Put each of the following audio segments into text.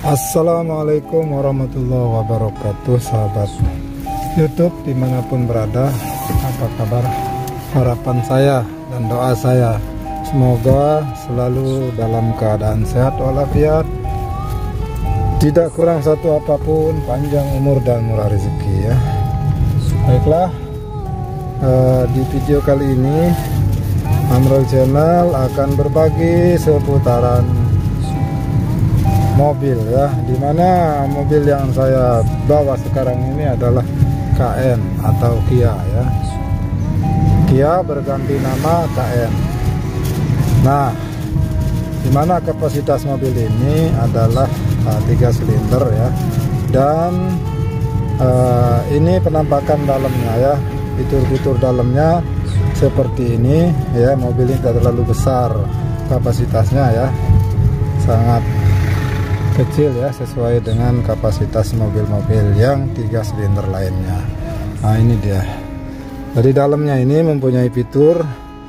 Assalamualaikum warahmatullahi wabarakatuh, sahabat YouTube dimanapun berada. Apa kabar? Harapan saya dan doa saya semoga selalu dalam keadaan sehat walafiat, tidak kurang satu apapun, panjang umur dan murah rezeki ya. Baiklah, di video kali ini Amrul Channel akan berbagi seputaran mobil ya, dimana mobil yang saya bawa sekarang ini adalah KN atau Kia ya. Kia berganti nama KN. Nah, dimana kapasitas mobil ini adalah 3 silinder ya, dan ini penampakan dalamnya ya, fitur-fitur dalamnya seperti ini ya. Mobil ini tidak terlalu besar kapasitasnya ya, sangat kecil ya, sesuai dengan kapasitas mobil-mobil yang 3 silinder lainnya. Nah ini dia. Jadi dalamnya ini mempunyai fitur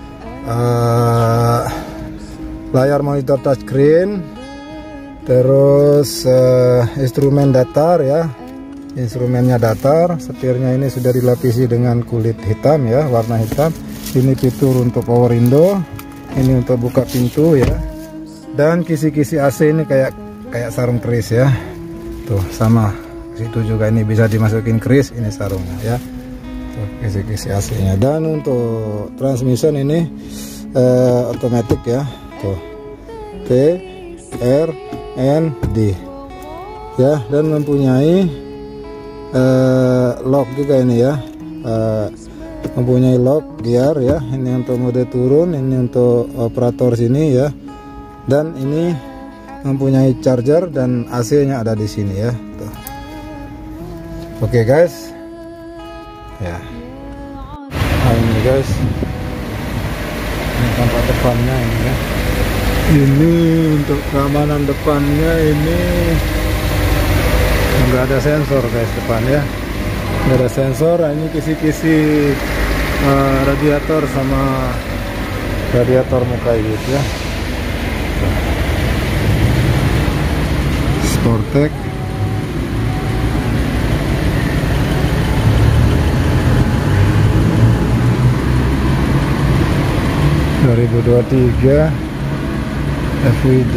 layar monitor touchscreen, terus instrumen datar ya, instrumennya datar. Setirnya ini sudah dilapisi dengan kulit hitam ya, warna hitam. Ini fitur untuk power window, ini untuk buka pintu ya, dan kisi-kisi AC ini kayak sarung keris ya, tuh sama situ juga, ini bisa dimasukin keris, ini sarungnya ya, tuh kisi-kisi AC nya. Dan untuk transmission ini otomatis ya, tuh T R N D ya, dan mempunyai lock juga ini ya, mempunyai lock gear ya, ini untuk mode turun, ini untuk operator sini ya, dan ini mempunyai charger dan AC-nya ada di sini ya. Tuh. Oke guys, ya. Nah ini guys, ini tampak depannya ini ya. Ini untuk keamanan depannya, ini nggak ada sensor guys depan ya, nggak ada sensor. Ini kisi-kisi radiator sama radiator muka gitu ya. Sportec, (2023) FWD.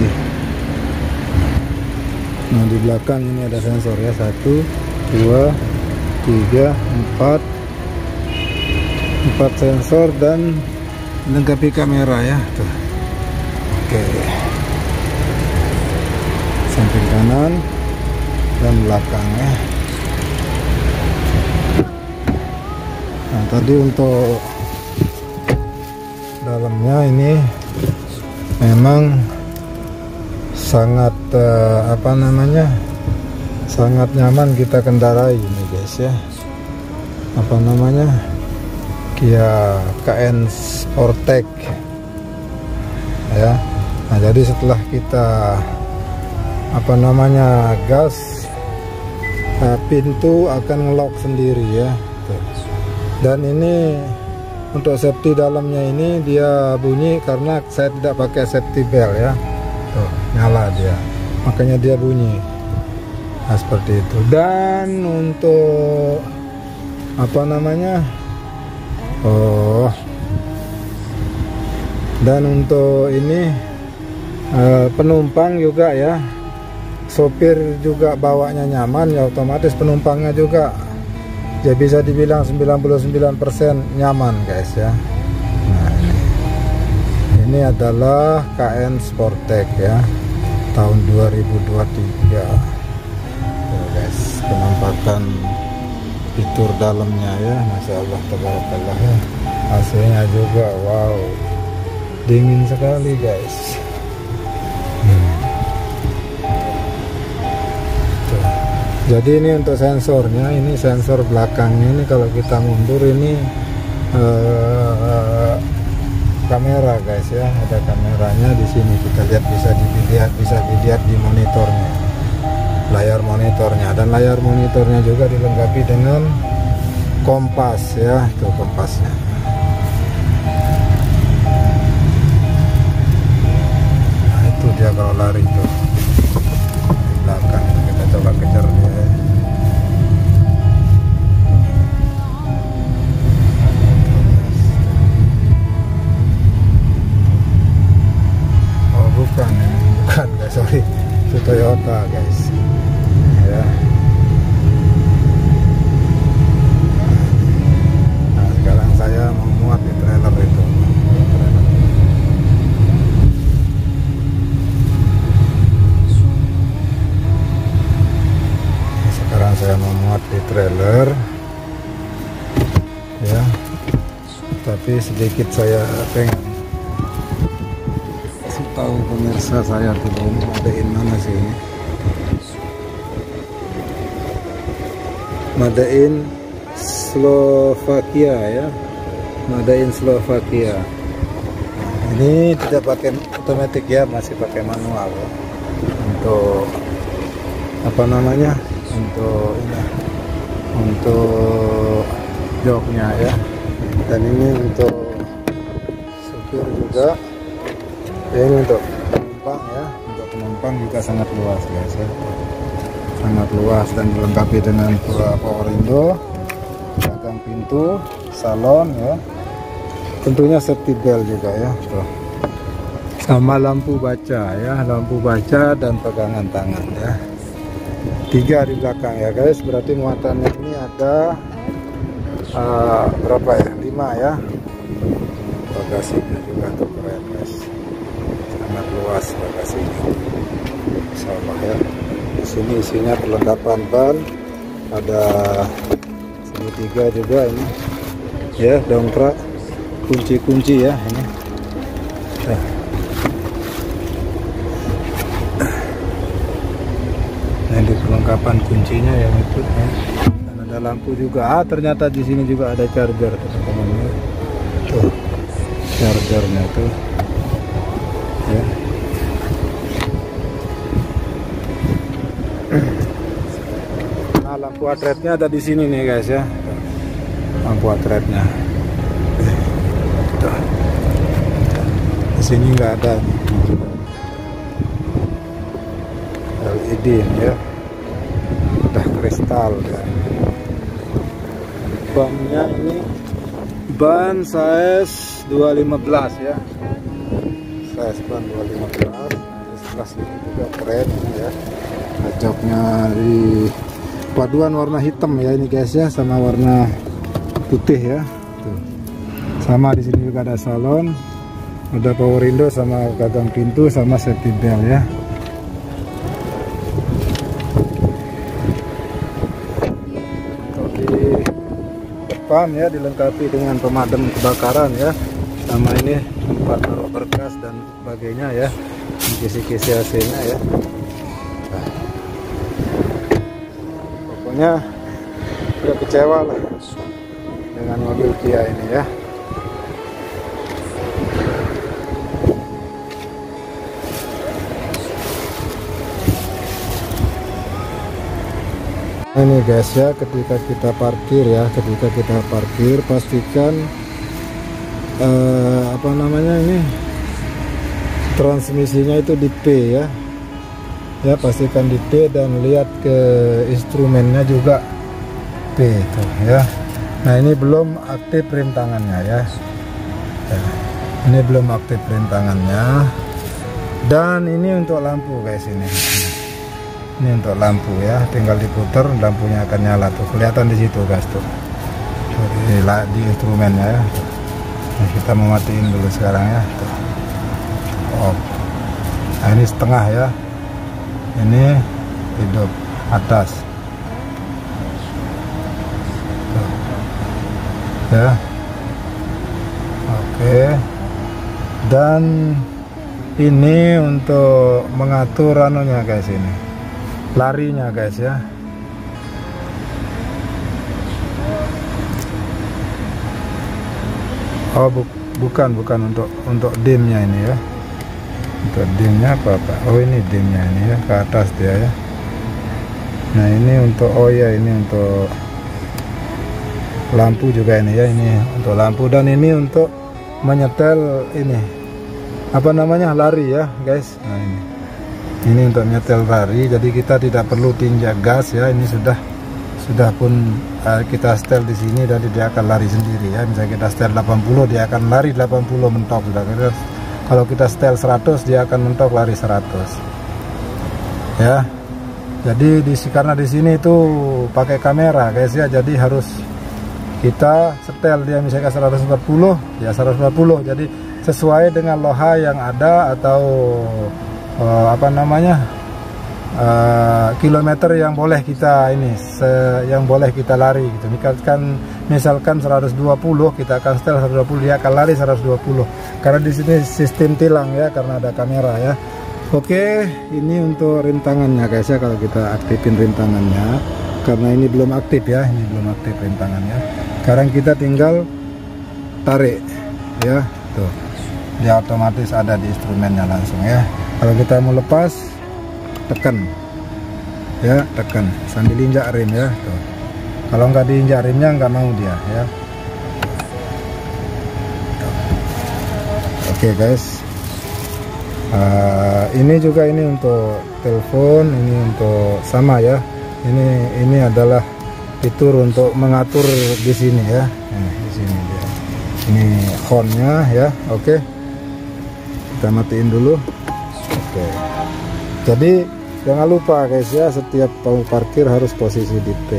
Nah di belakang ini ada sensor ya, 1, 2, 3, 4 sensor dan dilengkapi kamera ya. Tuh. Oke. Samping kanan dan belakang ya. Nah tadi untuk dalamnya ini memang sangat sangat nyaman kita kendarai ini guys ya. Kia KN Sportec ya. Nah jadi setelah kita gas, pintu akan ngelock sendiri ya. Tuh. Dan ini untuk safety dalamnya ini dia bunyi karena saya tidak pakai safety belt ya. Tuh, nyala dia, makanya dia bunyi. Nah seperti itu. Dan untuk dan untuk ini penumpang juga ya, sopir juga bawanya nyaman ya, otomatis penumpangnya juga ya bisa dibilang 99% nyaman guys ya. Nah ini adalah KN Sportec ya, tahun 2023 tuh guys, penampakan fitur dalamnya ya, Masya Allah tabarakallah ya. AC nya juga wow, dingin sekali guys. Jadi ini untuk sensornya, ini sensor belakangnya ini kalau kita mundur ini kamera guys ya, ada kameranya di sini, kita lihat, bisa dilihat di monitornya, layar monitornya, dan layar monitornya juga dilengkapi dengan kompas ya, tuh kompasnya. Nah itu dia kalau lari tuh di belakang. Itu Toyota guys ya. Nah sekarang saya mau muat di trailer itu. Sekarang saya mau muat di trailer ya, tapi sedikit saya pengen kasih tahu pemirsa saya tuh ini Made in mana sih ini? Made in Slovakia ya, Made in Slovakia. Ini tidak pakai otomatis ya, masih pakai manual ya. Untuk apa namanya, untuk joknya ya, dan ini untuk supir juga ya, ini untuk penumpang ya, untuk penumpang juga sangat luas guys ya, sangat luas, dan dilengkapi dengan power window, gagang pintu, salon ya, tentunya safety belt juga ya tuh. Sama lampu baca ya, lampu baca dan pegangan tangan ya. 3 di belakang ya guys, berarti muatannya ini ada berapa ya, 5 ya. Bagasinya juga tuh keren guys, sangat luas bagasinya, sama ya. Di sini isinya perlengkapan ban, ada segitiga juga ini ya, dongkrak, kunci-kunci ya ini. Nah, di perlengkapan kuncinya yang itu ya. Dan ada lampu juga. Ternyata di sini juga ada charger teman-teman. Tuh, chargernya tuh. Ya. Nah, lampu atretnya ada di sini nih guys ya. Lampu atretnya. Tuh. Di sini nggak ada. LED ya, udah kristal ya. Bannya ini ban size 215 ya, size ban 215. Sebelah sini juga keren ya, joknya di paduan warna hitam ya ini guys ya, sama warna putih ya. Tuh. Sama di sini juga ada salon, ada power window sama gagang pintu sama safety belt ya. Depan ya dilengkapi dengan pemadam kebakaran ya, sama ini tempat taruh berkas dan sebagainya ya, kisi-kisi AC-nya ya. Nah, pokoknya udah kecewa lah dengan mobil Kia ini ya. Ini guys ya, ketika kita parkir pastikan apa namanya ini, transmisinya itu di P ya, pastikan di P, dan lihat ke instrumennya juga P itu ya. Nah ini belum aktif rem tangannya ya, ini belum aktif rem tangannya. Dan ini untuk lampu guys, ini untuk lampu ya, tinggal diputar lampunya akan nyala tuh, kelihatan di situ guys tuh, di instrumennya ya. Nah, kita mau matiin dulu sekarang ya tuh. Oh. Nah ini setengah ya, ini hidup atas tuh. Ya oke. Dan ini untuk mengatur anunya guys, ini larinya guys ya. Oh bukan untuk dimnya ini ya, untuk dimnya apa. Oh ini dimnya ini ya, ke atas dia ya. Nah ini untuk, oh ya ini untuk lampu juga ini ya, ini untuk lampu. Dan ini untuk menyetel ini apa namanya, lari ya guys. Nah ini untuk nyetel lari, jadi kita tidak perlu tinjak gas ya. Ini sudah pun kita setel di sini dan dia akan lari sendiri ya. Misalnya kita setel 80, dia akan lari 80 mentok sudah. Kalau kita setel 100, dia akan mentok lari 100. ya. Jadi karena di sini itu pakai kamera guys ya, jadi harus kita setel dia misalkan 140 ya 140, jadi sesuai dengan loha yang ada atau kilometer yang boleh kita yang boleh kita lari gitu. Misalkan 120, kita akan setel 120, dia akan lari 120 karena di sini sistem tilang ya, karena ada kamera ya. Oke, ini untuk rintangannya guys ya, kalau kita aktifin rintangannya, karena ini belum aktif ya, ini belum aktif rintangannya. Sekarang kita tinggal tarik ya, tuh dia otomatis ada di instrumennya langsung ya. Kalau kita mau lepas, tekan ya, tekan sambil injak rem ya, tuh. Kalau nggak diinjak remnya nggak mau dia ya. Oke guys. Ini juga ini untuk telepon, ini untuk sama ya. Ini adalah fitur untuk mengatur di sini ya. Di sini dia. Ini hornnya ya. Oke. Kita matiin dulu. Oke. Jadi jangan lupa guys ya, setiap mau parkir harus posisi di P.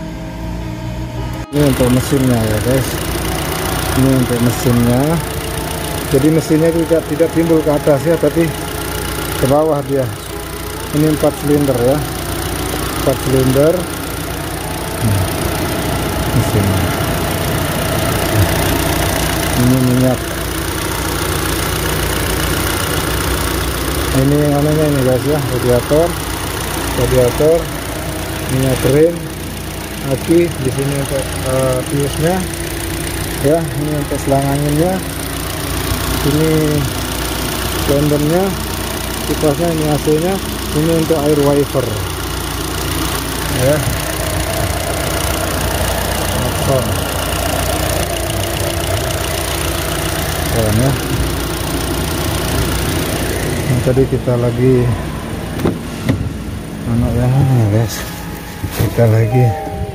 Ini untuk mesinnya ya guys. Ini untuk mesinnya. Jadi mesinnya juga tidak timbul ke atas ya, tapi ke bawah dia. Ini 4 silinder ya, 4 silinder mesinnya. Ini minyak. Ini namanya ini guys ya, radiator, minyak rem, aki. Di sini untuk fuse-nya ya, ini untuk selang anginnya. Ini blendernya, kipasnya, ini AC-nya, ini untuk air wiper ya. Ya. Yang tadi kita lagi yang ini guys, kita lagi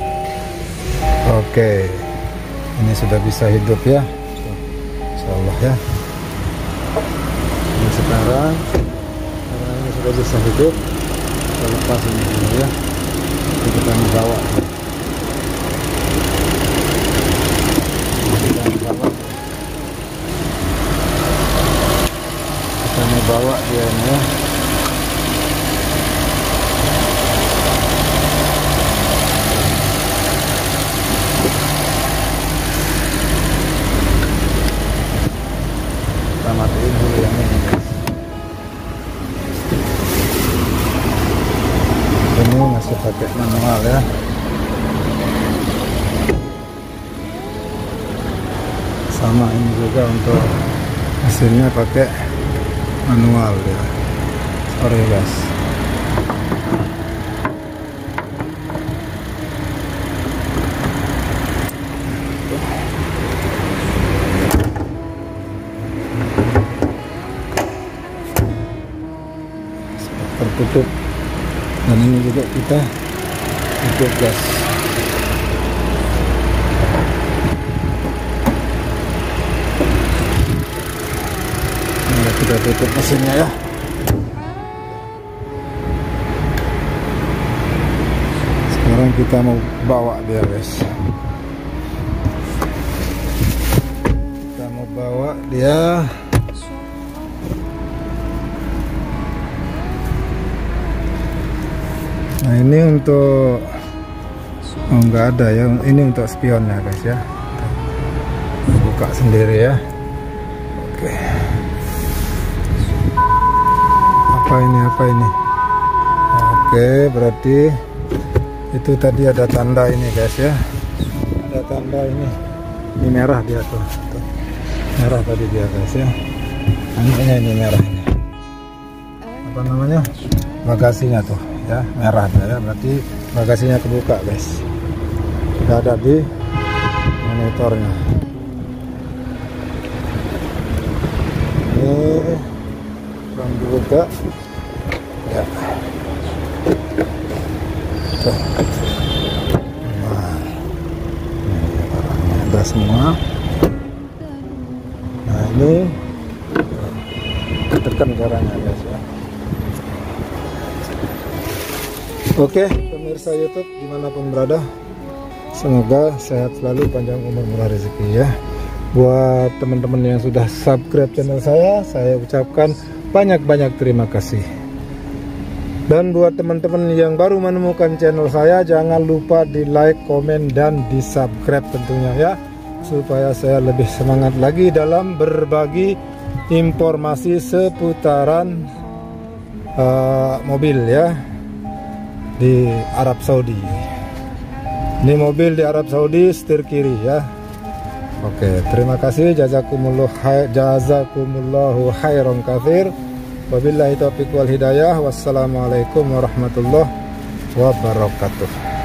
oke, ini sudah bisa hidup ya, insyaallah ya. Ini sekarang ini sudah bisa hidup. Kita lepas ini dulu ya. Jadi kita bawa. Kita mau bawa dia ini ya. Kita matiin dulu yang ini guys. Ini masih pakai manual ya. Sama ini juga untuk mesinnya pakai manual ya. Sorry guys. Tertutup, dan ini juga kita tutup gas. Nah, kita tutup mesinnya ya. Sekarang kita mau bawa dia guys. Kita mau bawa dia. Nah ini untuk nggak ada ya, ini untuk spionnya guys ya. Buka sendiri ya. Oke. Apa ini? Oke, berarti itu tadi ada tanda ini guys ya. Ada tanda ini. Ini merah dia tuh. Merah tadi dia guys ya. Ini merah ini. Apa namanya? Bagasinya tuh. Ya, merah ya, berarti bagasinya kebuka guys. Sudah ada di monitornya. Ini belum dibuka ya. Tuh. Nah, ini barangnya ada semua. Nah ini tekan caranya guys ya. Oke, pemirsa YouTube dimanapun berada, semoga sehat selalu, panjang umur, murah rezeki ya. Buat teman-teman yang sudah subscribe channel saya ucapkan banyak-banyak terima kasih. Dan buat teman-teman yang baru menemukan channel saya, jangan lupa di like, komen, dan di subscribe tentunya ya, supaya saya lebih semangat lagi dalam berbagi informasi seputaran mobil ya di Arab Saudi. Ini mobil di Arab Saudi, setir kiri ya. Oke, terima kasih. Jazakumullahu khairan katsir. Wabillahi taufiq wal hidayah. Wassalamualaikum warahmatullahi wabarakatuh.